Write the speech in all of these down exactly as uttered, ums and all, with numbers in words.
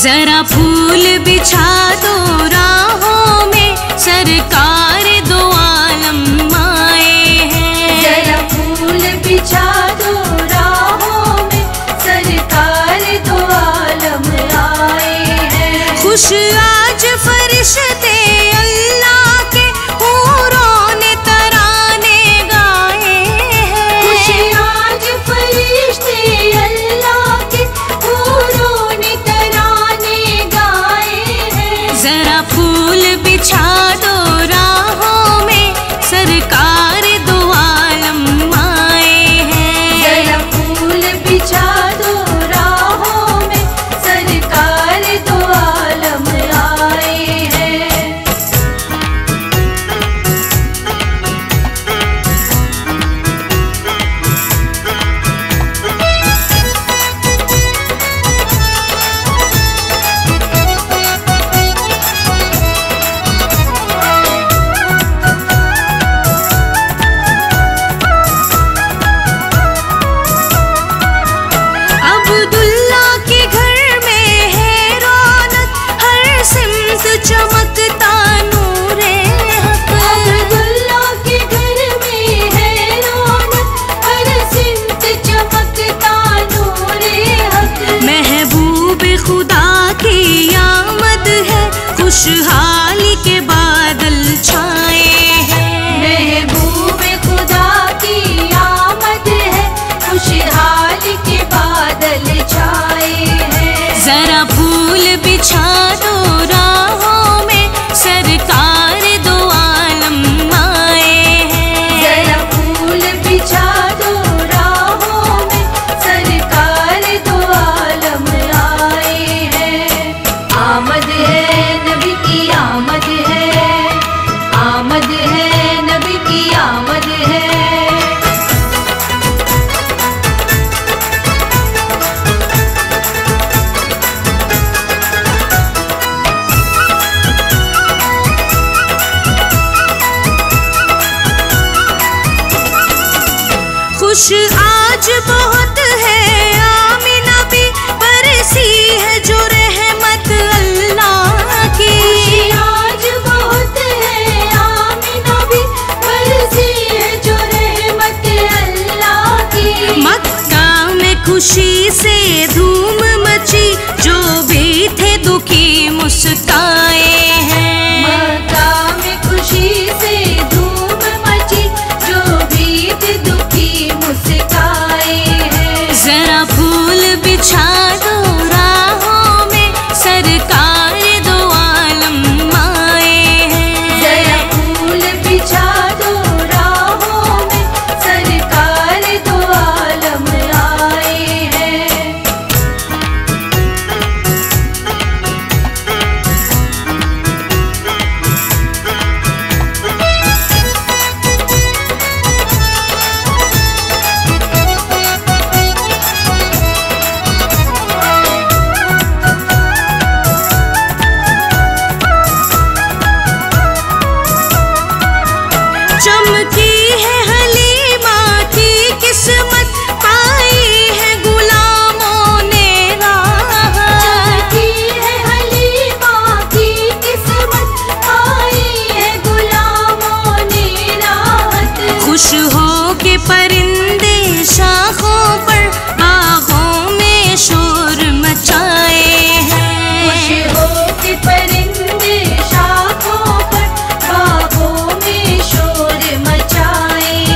जरा फूल बिछा दो राहों में, सरकार दो आलम आए हैं। जरा फूल बिछा दो राहों में, सरकार दो आलम आए हैं। खुश आज फरिश्ते अल्लाह के हूरों ने तराने गाए हैं। खुश आज फरिश्ते अल्लाह के हूरों ने तराने गाए हैं। जरा फूल बिछा दो राहों में, सरकार दो आलम आए हैं। जरा फूल बिछा दो राहों में, सरकार दो आलम आए हैं। अब्दुल्ला के घर में है रौनक, हर सिमत चमकता नूरे हक। अब्दुल्ला के घर में है रौनक, हर सिमत चमकता नूरे हक। महबूब खुदा की आमद है, खुशहाली के बादल छाए हैं। महबूब खुदा की आमद है, खुशहाली के बादल छाए हैं। जरा फूल बिछा दो राहों में, सरकार दो आलम आए हैं। जरा फूल बिछा दो राहों में, सरकार दो आलम आए हैं। आमद है नबी की आमद है, आमद है नबी की आमद है। खुश आज बहुत है आमिना भी, बरसी है जो रहमत अल्लाह की। खुशी आज बहुत है आमिना भी, बरसी है जो रहमत अल्लाह की। मक्का में खुशी से धूम मची, जो भी थे दुखी मुस्काए हैं। मक्का में खुशी से धूम मची, जो भी थे दुखी मुस्काए हैं। जरा फूल बिछा दो राहों में, सरकार दो आलम आए हैं। जरा फूल बिछा दो राहों में, सरकार दो आलम आए हैं। चमकी है हलीमा की किस्मत, पाई है गुलामों ने राह। चमकी है हलीमा की किस्मत, आई है गुलामों ने राहत। खुश हो के परिंदे शाखों पर, बागों में शोर मचाए खुश हैं। हो के परिंदे शाखों पर, बागों में शोर मचाए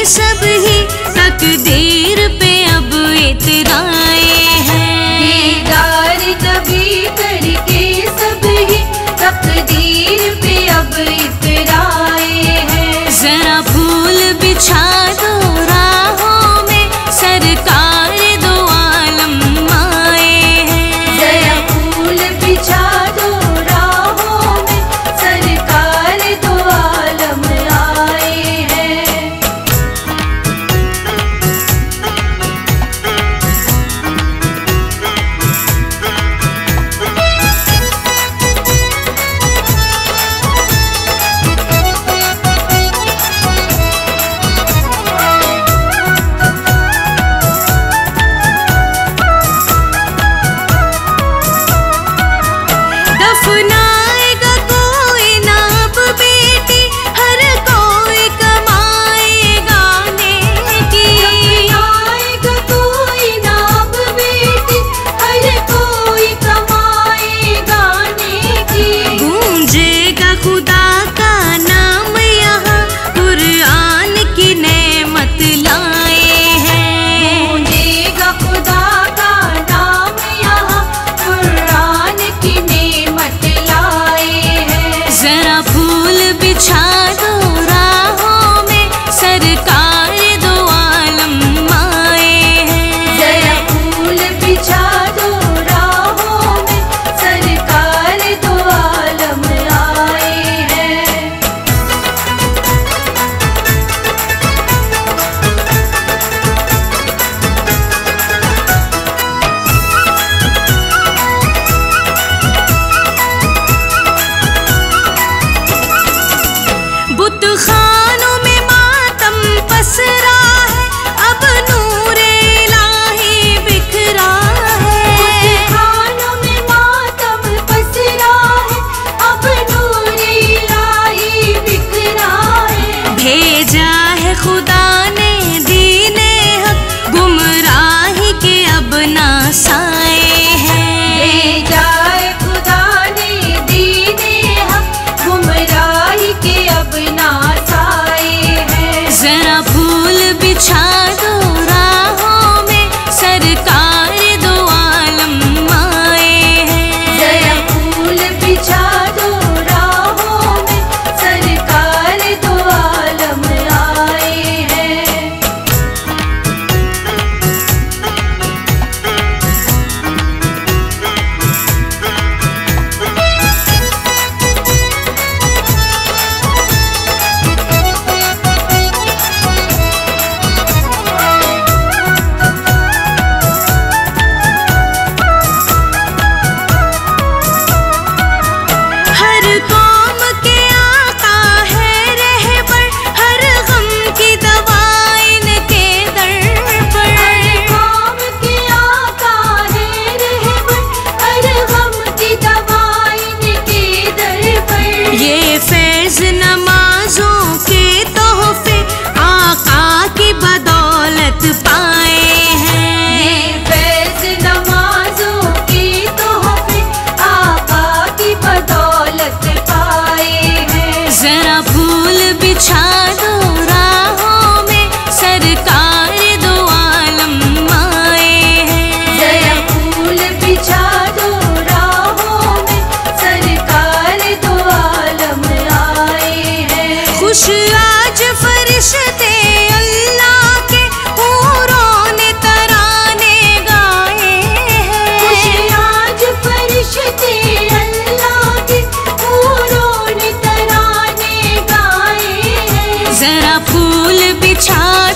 सब ही तकदीर पे अब इतराए हैं। दीदार नबी करके सब ही तकदीर पे अब इतराए हैं। जरा फूल बिछा दो राहों में, सरकार दो आलम आए हैं। जरा फूल बिछा दो राहों में, सरकार दो आलम आए हैं। दफनाएगा कोई ना अब बेटी, हर कोई कमाएगा नेकी। दफनाएगा कोई ना अब बेटी, हर कोई कमाएगा नेकी। गूंजेगा खुदा का नाम यहाँ, कुरान की नेमत लाए हैं। गूंजेगा खुदा का नाम यहाँ, कुरान की नेमत लाए हैं। जरा फूल बिछा दो राहों में, सरकार दो आलम आए हैं। जरा फूल बिछा दो राहों में, सरकार दो आलम आए हैं। बुत खानों में मातम पसरा है, अब नूरे इलाही बिखरा है। खानों में मातम पसरा है, अब नूर इलाही बिखरा है। भेजा है खुदा ने दीने हक, गुमराही के अब नासाए हैं। भेजा है खुदा ने दीने हक, गुमराही के अब नासाए हैं। जरा फूल बिछा दो राहों में, सरकार दो आलम आए हैं। जरा फूल बिछा दो राहों में, सरकार दो आलम आए हैं। हर कौम के आका है रहबर, हर गम की दवा इनके दर पर। कौम के आका है रहबर, हर गम की दवा इनके दर पर। ये फैज नमाजों के तोहफे आका की बदौलत पाए हैं। ये फैज़ नमाज़ों की तोहफे आका की बदौलत पाए हैं। जरा फूल बिछा दो राहों में, सरकार दो आलम आए हैं। जरा फूल बिछा दो राहों में, सरकार दो आलम आए हैं। खुश आज फरिश्ते अल्लाह के, हूरों ने तराने गाए खुश हैं। आज फरिश्ते अल्लाह के, हूरों ने तराने गाए हैं। जरा फूल बिछा